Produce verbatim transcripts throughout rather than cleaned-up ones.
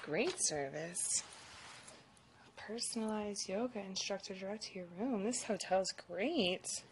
great service. Personalized yoga instructor direct to your room. This hotel is great.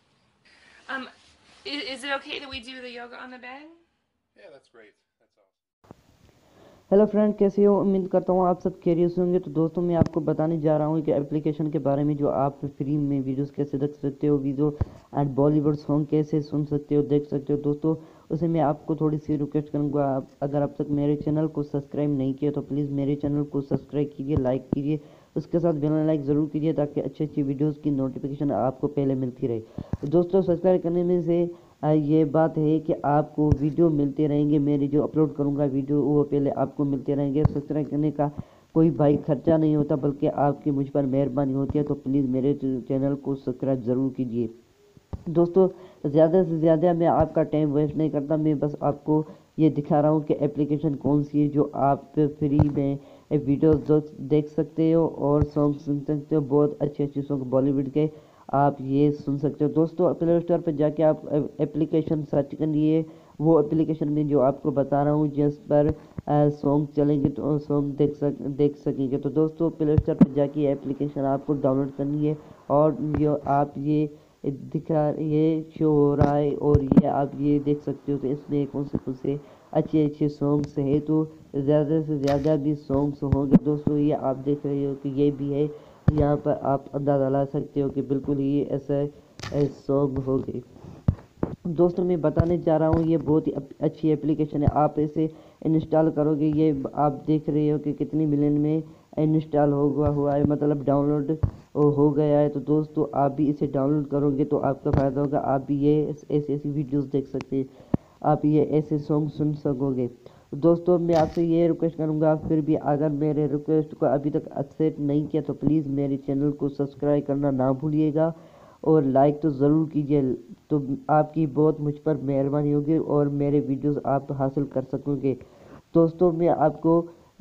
Um, is, is it okay that we do the yoga on the bed? Yeah, that's great. That's awesome. Hello friend, कैसे हो? उम्मीद करता हूँ आप सब खैरियत से होंगे। तो दोस्तों, मैं आपको बताने जा रहा हूँ कि एप्लीकेशन के बारे में जो आप फ्री में वीडियोस कैसे देख सकते हो, वीडियो एंड बॉलीवुड सॉन्ग कैसे सुन सकते हो, देख सकते हो। दोस्तों, उसे मैं आपको थोड़ी सी रिक्वेस्ट करूँगा, आप अगर अब तक मेरे चैनल को सब्सक्राइब नहीं किया तो प्लीज़ मेरे चैनल को सब्सक्राइब कीजिए, लाइक कीजिए, उसके साथ बेल लाइक ज़रूर कीजिए ताकि अच्छी अच्छी वीडियोज़ की नोटिफिकेशन आपको पहले मिलती रहे। तो दोस्तों, सब्सक्राइब करने में से ये बात है कि आपको वीडियो मिलते रहेंगे, मेरे जो अपलोड करूंगा वीडियो वो पहले आपको मिलते रहेंगे। सब्सक्राइब करने का कोई भाई खर्चा नहीं होता, बल्कि आपकी मुझ पर मेहरबानी होती है। तो प्लीज़ मेरे चैनल को सब्सक्राइब ज़रूर कीजिए। दोस्तों, ज़्यादा से ज़्यादा मैं आपका टाइम वेस्ट नहीं करता, मैं बस आपको ये दिखा रहा हूँ कि एप्लीकेशन कौन सी है जो आप फ्री में वीडियोस देख सकते हो और सॉन्ग सुन सकते हो। बहुत अच्छे अच्छे सॉन्ग बॉलीवुड के आप ये सुन सकते हो। दोस्तों, प्ले स्टोर पर जाके आप एप्लीकेशन सर्च करिए, वो एप्लीकेशन में जो आपको बता रहा हूँ जिस पर सॉन्ग चलेंगे तो सॉन्ग देख सक देख सकेंगे। तो दोस्तों, प्ले स्टोर पर जाके एप्लीकेशन आपको डाउनलोड करनी है और जो आप ये दिखा ये शो हो रहा है और ये आप ये देख सकते हो। तो इसमें कौन से कौन से अच्छे अच्छे सॉन्ग्स है, तो ज़्यादा से ज़्यादा भी सॉन्ग्स होंगे। दोस्तों, ये आप देख रहे हो कि ये भी है, यहाँ पर आप अंदाज़ा ला सकते हो कि बिल्कुल ही ऐसा सॉन्ग हो गए। दोस्तों, मैं बताने जा रहा हूँ, ये बहुत ही अच्छी एप्लीकेशन है। आप इसे इंस्टॉल करोगे, ये आप देख रहे हो कि कितनी मिलियन में इंस्टॉल होगा हुआ है, मतलब डाउनलोड हो गया है। तो दोस्तों, आप भी इसे डाउनलोड करोगे तो आपका फ़ायदा होगा, आप भी ये ऐसी ऐसी वीडियोस देख सकते हैं, आप ये ऐसे सॉन्ग सुन सकोगे। दोस्तों, मैं आपसे ये रिक्वेस्ट करूंगा, फिर भी अगर मेरे रिक्वेस्ट को अभी तक एक्सेप्ट नहीं किया तो प्लीज़ मेरे चैनल को सब्सक्राइब करना ना भूलिएगा और लाइक तो ज़रूर कीजिए। तो आपकी बहुत मुझ पर मेहरबानी होगी और मेरे वीडियोस आप हासिल कर सकोगे। दोस्तों, मैं आपको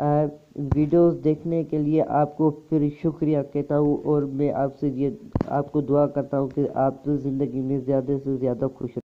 वीडियोस देखने के लिए आपको फिर शुक्रिया कहता हूँ और मैं आपसे ये आपको दुआ करता हूँ कि आप तो ज़िंदगी में ज़्यादा से ज़्यादा खुश रहें।